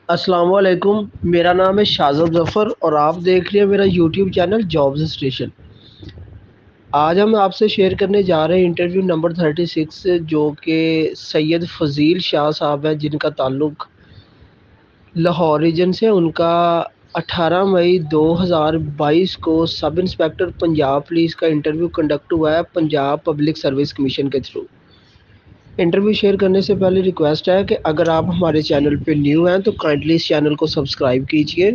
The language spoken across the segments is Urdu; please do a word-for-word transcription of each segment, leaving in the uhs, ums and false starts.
السلام علیکم، میرا نام ہے شاہزاد ظفر اور آپ دیکھ رہے ہیں میرا یوٹیوب چینل جابز اسٹیشن۔ آج ہم آپ سے شیئر کرنے جا رہے ہیں انٹرویو نمبر تھرٹی سکس، جو کہ سید فضیل شاہ صاحب ہیں، جن کا تعلق لاہور ریجن سے۔ ان کا اٹھارہ مئی دو ہزار بائیس کو سب انسپیکٹر پنجاب پولیس کا انٹرویو کنڈکٹ ہوا ہے پنجاب پبلک سروس کمیشن کے تھرو۔ انٹرویو شیئر کرنے سے پہلے ریکویسٹ ہے کہ اگر آپ ہمارے چینل پہ نیو ہیں تو کائنڈلی اس چینل کو سبسکرائب کیجئے۔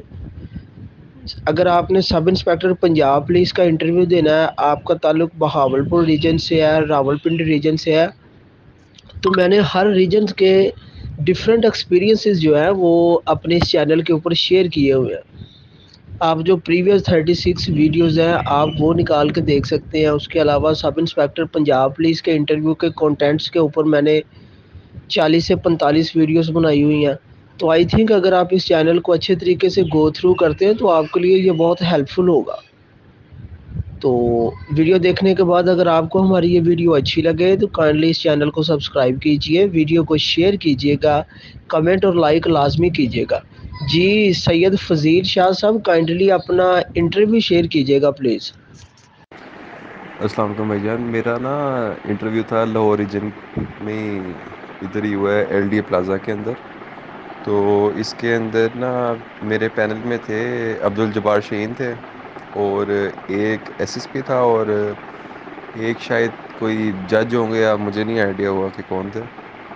اگر آپ نے سب انسپیکٹر پنجاب پولیس کا انٹرویو دینا ہے، آپ کا تعلق بہاولپور ریجن سے ہے، راولپنڈی ریجن سے ہے، تو میں نے ہر ریجن کے ڈفرینٹ ایکسپیرینسز جو ہے وہ اپنے اس چینل کے اوپر شیئر کیے ہوئے ہیں۔ آپ جو پریویس تھرٹی سکس ویڈیوز ہیں آپ وہ نکال کے دیکھ سکتے ہیں۔ اس کے علاوہ سب انسپیکٹر پنجاب پولیس کے انٹرویو کے کانٹینٹس کے اوپر میں نے چالیس سے پینتالیس ویڈیوز بنائی ہوئی ہیں۔ تو آئی تھنک اگر آپ اس چینل کو اچھے طریقے سے گو تھرو کرتے ہیں تو آپ کے لیے یہ بہت ہیلپ فل ہوگا۔ تو ویڈیو دیکھنے کے بعد اگر آپ کو ہماری یہ ویڈیو اچھی لگے تو کائنڈلی اس چینل کو سبسکرائب کیجئے، ویڈیو کو شیئر کیجئے گا، کمنٹ اور لائک لازمی کیجئے گا۔ جی سید فضیل شاہ صاحب، کائنڈلی اپنا انٹرویو شیئر کیجئے گا پلیز۔ السلام علیکم بھائی جان، میرا نا انٹرویو تھا لاہور ریجن میں، ادھر ہی ہوا ہے ایل ڈی اے پلازا کے اندر۔ تو اس کے اندر نا میرے پینل میں تھے عبدالجبار شہین تھے، اور ایک ایس ایس پی تھا، اور ایک شاید کوئی جج ہوں گے، یا مجھے نہیں آئیڈیا ہوا کہ کون تھے۔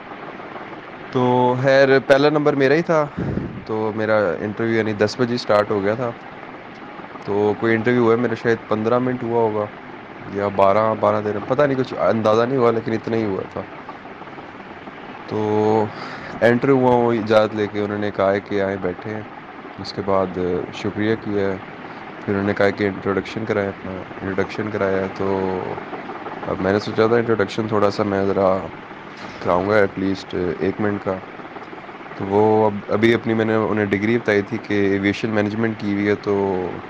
تو خیر پہلا نمبر میرا ہی تھا، تو میرا انٹرویو یعنی دس بجے اسٹارٹ ہو گیا تھا۔ تو کوئی انٹرویو ہوا ہے میرا شاید پندرہ منٹ ہوا ہوگا، یا بارہ بارہ تیرہ، پتہ نہیں، کچھ اندازہ نہیں ہوا، لیکن اتنا ہی ہوا تھا۔ تو انٹر ہوا ہوں اجازت لے کے، انہوں نے کہا ہے کہ آئیں بیٹھے ہیں۔ اس کے بعد شکریہ کیا ہے، پھر انہوں نے کہا کہ انٹروڈکشن کرائیں، اپنا انٹروڈکشن کرایا۔ تو اب میں نے سوچا تھا انٹروڈکشن تھوڑا سا میں ذرا کراؤں گا ایٹ لیسٹ ایک منٹ کا۔ تو وہ اب ابھی اپنی میں نے انہیں ڈگری بتائی تھی کہ ایویشن مینجمنٹ کی ہوئی ہے، تو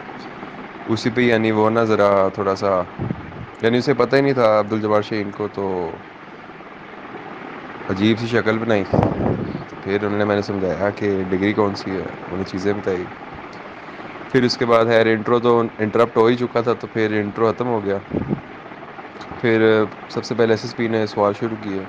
اسی پہ یعنی وہ نا ذرا تھوڑا سا، یعنی اسے پتہ ہی نہیں تھا عبدالجبار شہین کو، تو عجیب سی شکل بنائی۔ پھر انہوں نے میں نے سمجھایا کہ ڈگری کون سی ہے، انہیں چیزیں بتائی۔ پھر اس کے بعد خیر انٹرو تو انٹرپٹ ہو ہی چکا تھا، تو پھر انٹرو ختم ہو گیا۔ پھر سب سے پہلے ایس ایس پی نے سوال شروع کیے،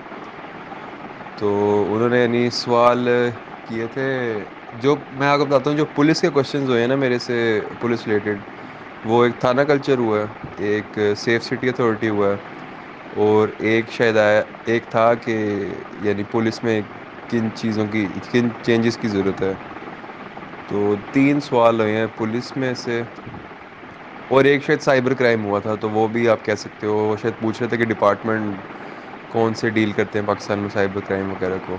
تو انہوں نے یعنی سوال کیے تھے، جو میں آپ کو بتاتا ہوں، جو پولیس کے کوشچنز ہوئے ہیں نا میرے سے پولیس ریلیٹڈ، وہ ایک تھانہ کلچر ہوا ہے، ایک سیف سٹی اتھارٹی ہوا ہے، اور ایک شاید آیا ایک تھا کہ یعنی پولیس میں کن چیزوں کی کن چینجز کی ضرورت ہے۔ تو تین سوال ہوئے ہیں پولیس میں سے، اور ایک شاید سائبر کرائم ہوا تھا، تو وہ بھی آپ کہہ سکتے ہو، وہ شاید پوچھ رہے تھے کہ ڈپارٹمنٹ کون سے ڈیل کرتے ہیں پاکستان میں سائبر کرائم وغیرہ کو۔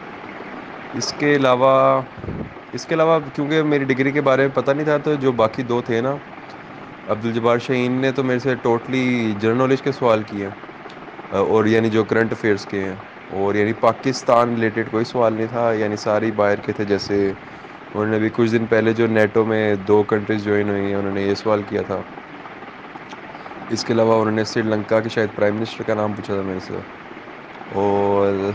اس کے علاوہ اس کے علاوہ کیونکہ میری ڈگری کے بارے میں پتہ نہیں تھا، تو جو باقی دو تھے نا، عبدالجبار شہین نے تو میرے سے ٹوٹلی جنرل نالج کے سوال کیے ہیں، اور یعنی جو کرنٹ افیئرس کے ہیں، اور یعنی پاکستان ریلیٹڈ کوئی سوال نہیں تھا، یعنی ساری باہر کے تھے۔ جیسے انہوں نے بھی کچھ دن پہلے جو نیٹو میں دو کنٹریز جوائن ہوئی ہیں، انہوں نے یہ سوال کیا تھا۔ اس کے علاوہ انہوں نے سری لنکا کے شاید پرائم منسٹر کا نام پوچھا تھا میرے سے، اور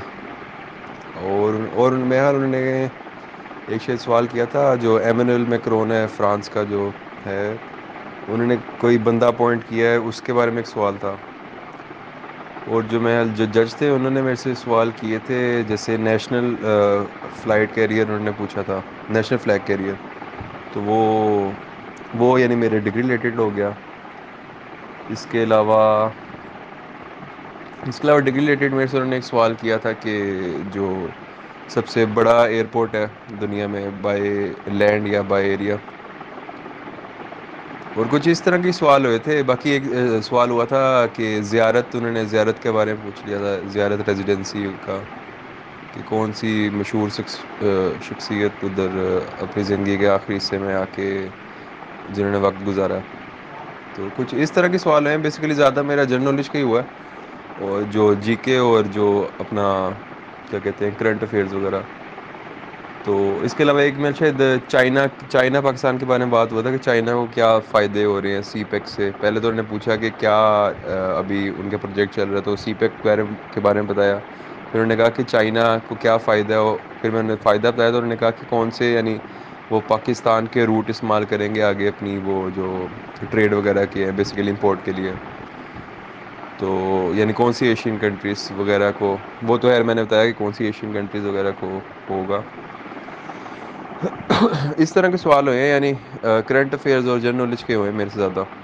اور اور بہرحال انہوں نے ایک شاید سوال کیا تھا جو ایمینوئل میکرون ہے فرانس کا جو ہے، انہوں نے کوئی بندہ اپوائنٹ کیا ہے، اس کے بارے میں ایک سوال تھا۔ اور جو میں جو جج تھے انہوں نے میرے سے سوال کیے تھے، جیسے نیشنل فلائٹ کیریئر انہوں نے پوچھا تھا، نیشنل فلیگ کیریئر، تو وہ وہ یعنی میرے ڈگری ریلیٹڈ ہو گیا۔ اس کے علاوہ اس کے علاوہ ڈگری ریلیٹڈ میرے سے انہوں نے ایک سوال کیا تھا کہ جو سب سے بڑا ایئرپورٹ ہے دنیا میں بائی لینڈ یا بائی ایریا، اور کچھ اس طرح کے سوال ہوئے تھے۔ باقی ایک سوال ہوا تھا کہ زیارت، انہوں نے زیارت کے بارے میں پوچھ لیا تھا، زیارت ریزیڈنسی کا، کہ کون سی مشہور شخصیت ادھر اپنی زندگی کے آخری حصے میں آ کے جنہوں نے وقت گزارا۔ تو کچھ اس طرح کے سوال ہیں، بیسیکلی زیادہ میرا جنرل نالج کا ہی ہوا ہے، اور جو جی کے اور جو اپنا کیا کہتے ہیں کرنٹ افیئرز وغیرہ۔ تو اس کے علاوہ ایک میں شاید چائنا چائنا پاکستان کے بارے میں بات ہوا تھا کہ چائنا کو کیا فائدے ہو رہے ہیں سی پیک سے۔ پہلے تو انہوں نے پوچھا کہ کیا ابھی ان کے پروجیکٹ چل رہا ہے، تو سی پیک کے بارے میں بتایا، پھر انہوں نے کہا کہ چائنا کو کیا فائدہ ہو. پھر میں نے فائدہ بتایا تو انہوں نے کہا کہ کون سے یعنی وہ پاکستان کے روٹ استعمال کریں گے آگے اپنی وہ جو ٹریڈ وغیرہ کی ہے بیسیکلی امپورٹ کے لیے. تو یعنی کون سی ایشین کنٹریز وغیرہ کو, وہ تو خیر میں نے بتایا کہ کون سی ایشین کنٹریز وغیرہ کو ہوگا. اس طرح کے سوال ہوئے ہیں, یعنی کرنٹ افیئرز اور جنرل نالج کے ہوئے ہیں میرے سے زیادہ.